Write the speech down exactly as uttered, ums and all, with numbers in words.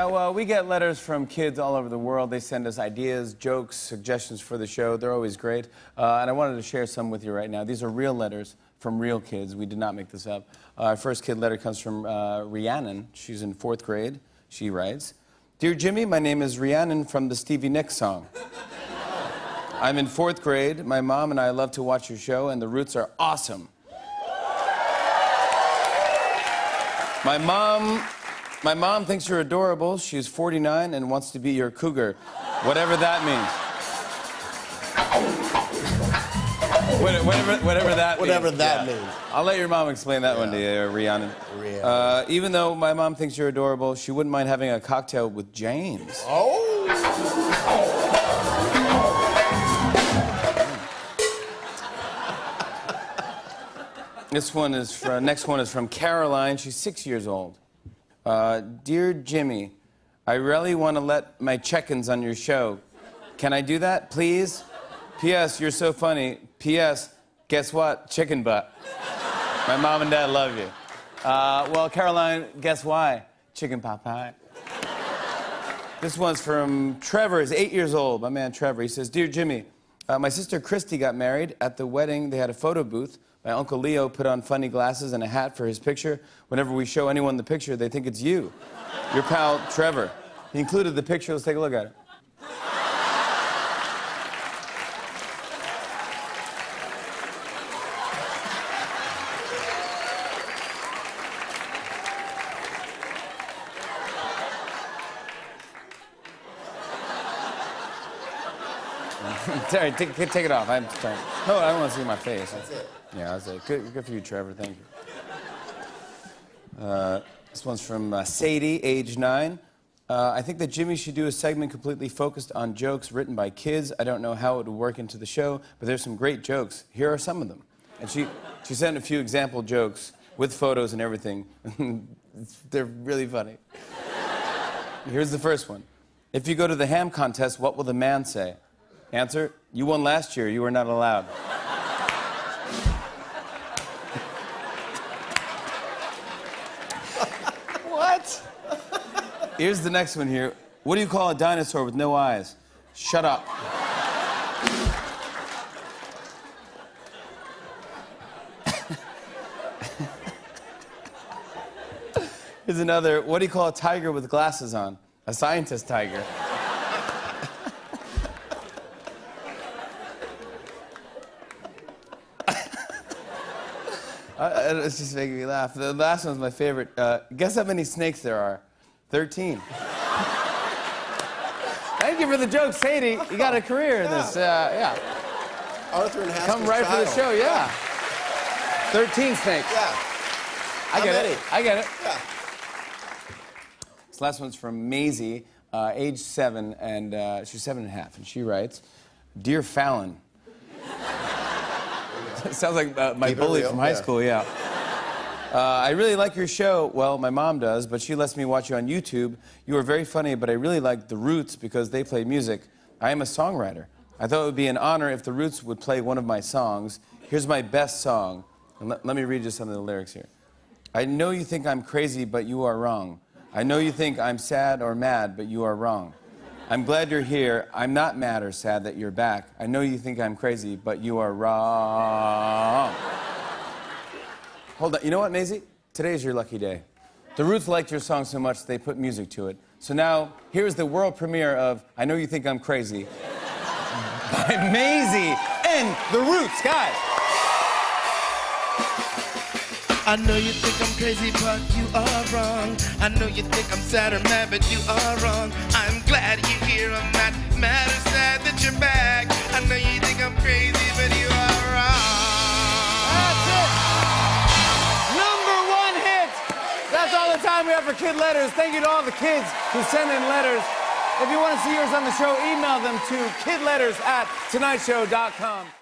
Now, uh, we get letters from kids all over the world. They send us ideas, jokes, suggestions for the show. They're always great. Uh, and I wanted to share some with you right now. These are real letters from real kids. We did not make this up. Uh, our first kid letter comes from uh, Rhiannon. She's in fourth grade. She writes, "Dear Jimmy, my name is Rhiannon from the Stevie Nicks song. I'm in fourth grade. My mom and I love to watch your show, and the Roots are awesome. My mom, my mom thinks you're adorable. She's forty-nine and wants to be your cougar, whatever that means. Whatever, whatever that Whatever means. that yeah. means. I'll let your mom explain that yeah. one to you, Rhiannon. Rhiannon. Uh, even though my mom thinks you're adorable, she wouldn't mind having a cocktail with James." Oh. This one is from, next one is from Caroline. She's six years old. Uh, "Dear Jimmy, I really want to let my check-ins on your show. Can I do that, please? P S You're so funny. P S Guess what? Chicken butt. My mom and dad love you." Uh, well, Caroline, guess why? Chicken pot pie. This one's from Trevor. He's eight years old. My man Trevor. He says, "Dear Jimmy, uh, my sister Christy got married. At the wedding, they had a photo booth. My Uncle Leo put on funny glasses and a hat for his picture. Whenever we show anyone the picture, they think it's you. Your pal, Trevor. He included the picture. Let's take a look at it." Sorry, take, take it off. I'm sorry. No, I don't want to see my face. That's it. Yeah, that's it. Good, good for you, Trevor. Thank you. Uh, this one's from uh, Sadie, age nine. Uh, "I think that Jimmy should do a segment completely focused on jokes written by kids. I don't know how it would work into the show, but there's some great jokes. Here are some of them." And she, she sent a few example jokes with photos and everything. They're really funny. Here's the first one. "If you go to the ham contest, what will the man say? Answer, you won last year. You were not allowed." What? Here's the next one here. "What do you call a dinosaur with no eyes? Shut up." Here's another. "What do you call a tiger with glasses on? A scientist tiger." Uh, it's just making me laugh. The last one's my favorite. Uh, guess how many snakes there are? thirteen. Thank you for the joke, Sadie. You got a career in this. Uh, yeah. Arthur and Haskell's Come right child. for the show, yeah. yeah. thirteen snakes. Yeah. I How get many? it. I get it. Yeah. This last one's from Maisie, uh, age seven, and uh, she's seven and a half, and she writes, "Dear Fallon." Sounds like uh, my Keep it bully real. from high Yeah. school, yeah. Uh, "I really like your show." Well, my mom does, but she lets me watch you on YouTube. "You are very funny, but I really like the Roots because they play music. I am a songwriter. I thought it would be an honor if the Roots would play one of my songs. Here's my best song." And let, let me read you some of the lyrics here. "I know you think I'm crazy, but you are wrong. I know you think I'm sad or mad, but you are wrong. I'm glad you're here. I'm not mad or sad that you're back. I know you think I'm crazy, but you are wrong." Hold on. You know what, Maisie? Today's your lucky day. The Roots liked your song so much they put music to it. So now, here's the world premiere of "I Know You Think I'm Crazy" by Maisie and the Roots, guys. I know you think I'm crazy, but you are wrong. I know you think I'm sad or mad, but you are wrong. I'm glad you're here. I'm not mad or sad that you're back. I know you think I'm crazy, but you are wrong. That's it. Number one hit. That's all the time we have for Kid Letters. Thank you to all the kids who send in letters. If you want to see yours on the show, email them to kidletters at tonight show dot com.